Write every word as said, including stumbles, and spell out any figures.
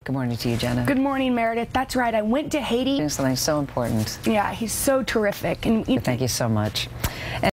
Good morning to you, Jenna. Good morning, Meredith. That's right. I went to Haiti. Doing something so important. Yeah, he's so terrific. And Thank you so much. And